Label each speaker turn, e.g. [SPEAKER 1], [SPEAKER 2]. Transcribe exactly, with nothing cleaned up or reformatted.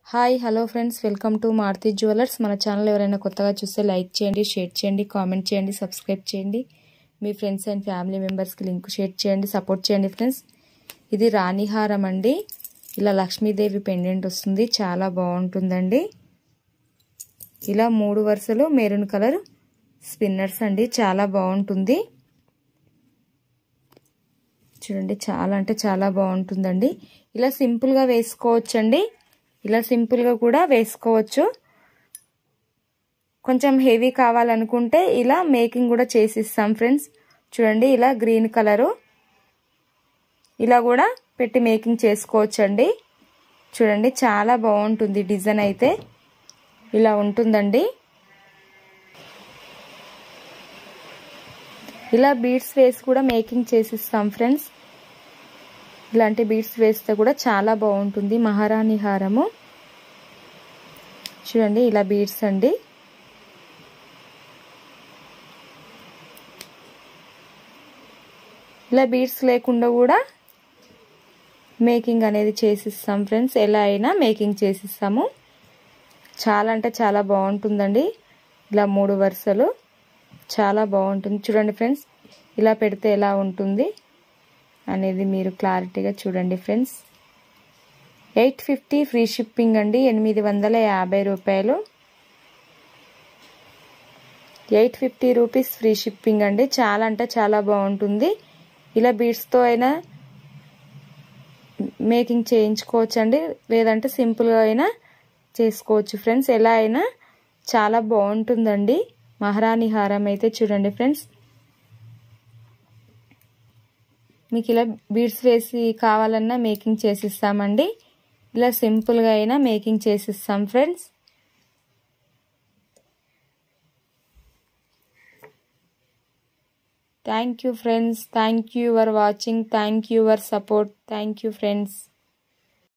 [SPEAKER 1] Hi hello friends, welcome to Maruti jewellers. మన channel ఎవరైనా కొత్తగా చూస్తే లైక్ చేయండి, షేర్ చేయండి, కామెంట్ చేయండి, సబ్స్క్రైబ్ చేయండి. మీ ఫ్రెండ్స్ అండ్ ఫ్యామిలీ మెంబర్స్కి లింక్ షేర్ చేయండి, సపోర్ట్ చేయండి ఫ్రెండ్స్. ఇది రాణిహారం అండి. ఇలా లక్ష్మీదేవి పెండెంట్ వస్తుంది, చాలా బాగుంటుందండి. ఇలా మూడు వరుసలు మెరూన్ కలర్ స్పిన్నర్స్ అండి, చాలా బాగుంటుంది. చూడండి, చాలా అంటే చాలా బాగుంటుందండి. ఇలా సింపుల్గా వేసుకోవచ్చండి, ఇలా సింపుల్గా కూడా వేసుకోవచ్చు. కొంచెం హెవీ కావాలనుకుంటే ఇలా మేకింగ్ కూడా చేసిస్తాం ఫ్రెండ్స్. చూడండి, ఇలా గ్రీన్ కలరు ఇలా కూడా పెట్టి మేకింగ్ చేసుకోవచ్చండి. చూడండి, చాలా బాగుంటుంది. డిజైన్ అయితే ఇలా ఉంటుందండి. ఇలా బీడ్స్ వేసి కూడా మేకింగ్ చేసిస్తాం ఫ్రెండ్స్. ఇలాంటి బీడ్స్ వేస్తే కూడా చాలా బాగుంటుంది. మహారాణి హారము చూడండి, ఇలా బీడ్స్ అండి. ఇలా బీడ్స్ లేకుండా కూడా మేకింగ్ అనేది చేసిస్తాం ఫ్రెండ్స్. ఎలా అయినా మేకింగ్ చేసిస్తాము. చాలా అంటే చాలా బాగుంటుందండి. ఇలా మూడు వరుసలు చాలా బాగుంటుంది. చూడండి ఫ్రెండ్స్, ఇలా పెడితే ఎలా ఉంటుంది అనేది మీరు క్లారిటీగా చూడండి friends. Eight fifty free shipping అండి. ఎనిమిది వందల యాభై రూపాయలు eight fifty rupees free shipping అండి. చాలా అంటే చాలా బాగుంటుంది. ఇలా బీడ్స్తో అయినా మేకింగ్ చేయించుకోవచ్చు అండి, లేదంటే సింపుల్గా అయినా చేసుకోవచ్చు ఫ్రెండ్స్. ఎలా అయినా చాలా బాగుంటుందండి. మహారాణి హారం అయితే చూడండి ఫ్రెండ్స్. మీకు ఇలా బీడ్స్ వేసి కావాలన్నా మేకింగ్ చేసిస్తామండి. ఇలా సింపుల్గా అయినా మేకింగ్ చేసిస్తాం friends. Thank you friends. Thank you for watching. Thank you for support. Thank you friends.